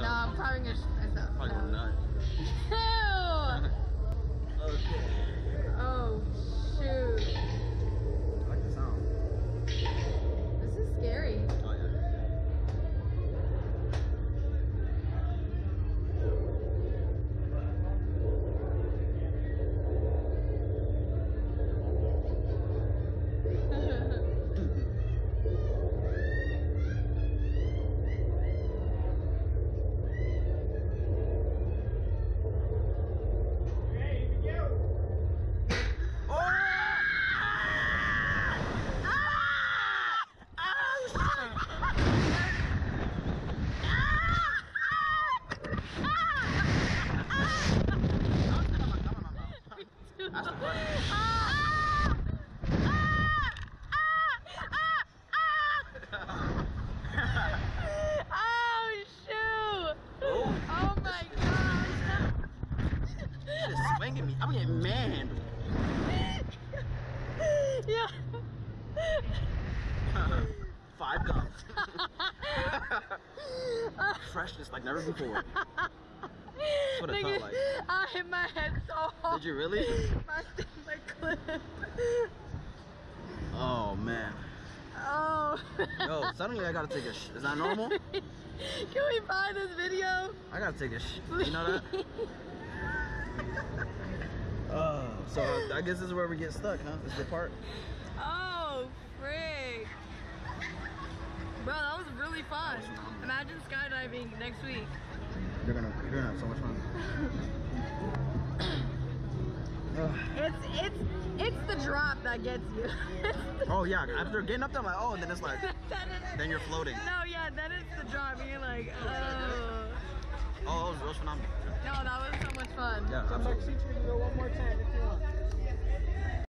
myself. No, I'm probably myself. Probably No. nut. Ew! Okay. Oh, shoot. I like the sound. This is scary. Oh, yeah. That's the question. Oh, shoot! Oh. Oh my gosh! Just swinging me. I'm getting manhandled. Yeah. 5 gums. Freshness like never before. That's what it felt like. I hit my head so hard. Did you really? My clip. Oh man. Oh. Yo, suddenly I gotta take a shit. Is that normal? Can we buy this video? I gotta take a shit. You know that? Oh, so I guess this is where we get stuck, huh? This is the part. Oh, frick. Bro, that was really fun. Imagine skydiving next week. You're gonna have so much fun. It's the drop that gets you. Oh yeah, after getting up there, I'm like, oh, and then it's like, then you're floating. No, yeah, then it's the drop. And you're like, oh. Oh, it was phenomenal. No, that was so much fun. Yeah, absolutely.